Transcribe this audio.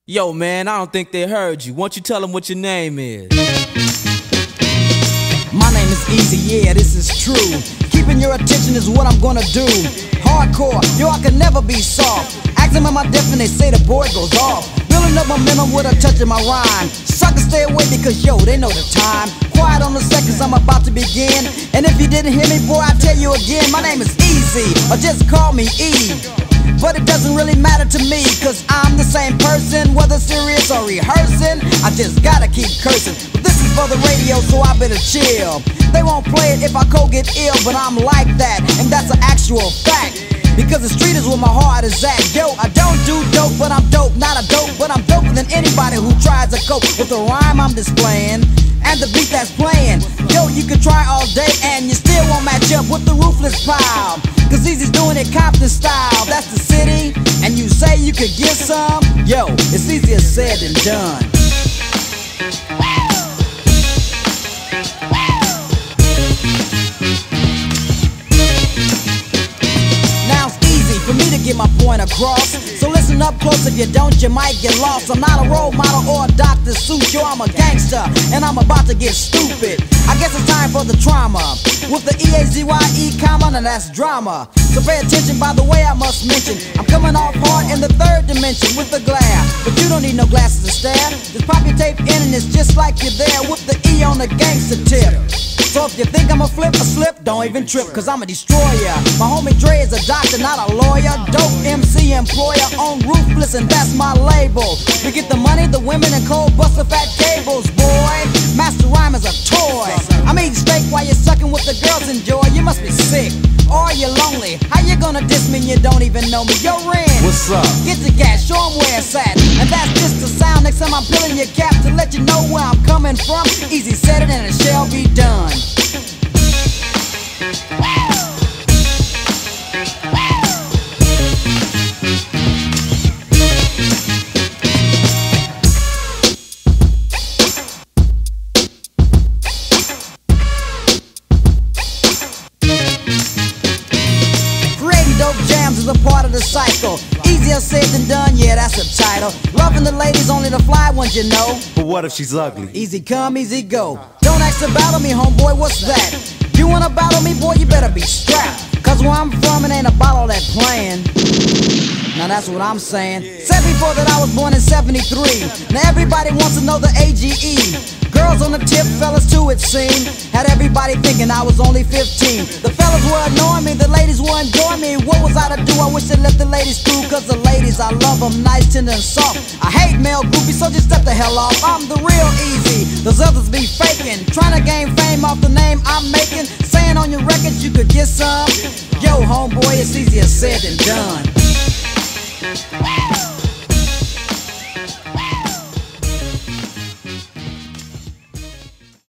Yo, man, I don't think they heard you. Why don't you tell them what your name is? My name is Easy, yeah, this is true. Keeping your attention is what I'm gonna do. Hardcore, yo, I can never be soft. Ask them am I different, they say the boy goes off. Building up momentum with a touch of my rhyme. Suckers stay away because, yo, they know the time. Quiet on the seconds, I'm about to begin. And if you didn't hear me, boy, I tell you again. My name is Easy, or just call me E. But it doesn't really matter to me, cause I'm the same person, whether serious or rehearsing. I just gotta keep cursing. But this is for the radio, so I better chill. They won't play it if I get ill, but I'm like that, and that's an actual fact. Because the street is where my heart is at. Yo, I don't do dope, but I'm dope. Not a dope, but I'm doper than anybody who tries to cope with the rhyme I'm displaying and the beat that's playing. Yo, you can try all day and you still won't match up with the ruthless pile. Cause Easy's doing it Compton style. That's the city, and you say you could get some. Yo, it's easier said than done. For me to get my point across, so listen up close, if you don't you might get lost. I'm not a role model or a Dr. Seuss, yo, I'm a gangster, and I'm about to get stupid. I guess it's time for the trauma, with the E-A-Z-Y-E comma, and that's drama. So pay attention, by the way I must mention, I'm coming off hard in the third dimension with the glare. But you don't need no glasses to stare, just pop your tape in and it's just like you're there with the E on the gangster tip. So if you think I'm a flip or slip, don't even trip, cause I'm a destroyer. My homie Dre is a doctor, not a lawyer. Dope MC employer on Ruthless, and that's my label. We get the money, the women, and cold buster fat cables, boy. Master Rhyme is a toy. I'm eating steak while you're sucking with the girls enjoy. You must be sick, or you're lonely. How you gonna diss me and you don't even know me? Yo, Ren, what's up? Get the gas, show 'em where it's at. And that's just the sound. Next time I'm peeling your cap to let you know where I'm coming from. Easy said it and it shall be done. Jams is a part of the cycle. Easier said than done, yeah, that's the title. Loving the ladies, only the fly ones, you know. But what if she's ugly? Easy come, easy go. Don't ask to battle me, homeboy, what's that? You wanna battle me, boy, you better be strapped. Cause where I'm from, it ain't about all that playing. Now that's what I'm saying. Said before that I was born in 73. Now everybody wants to know the AGE. Girls on the tip, fellas too it seemed. Had everybody thinking I was only 15. The fellas were annoying me, the ladies were enjoying me. What was I to do? I wish they let the ladies through. Cause the ladies, I love them nice, tender and soft. I hate male groupies, so just step the hell off. I'm the real Easy, those others be faking. Trying to gain fame off the name I'm making. Saying on your records you could get some. Yo, homeboy, it's easier said than done.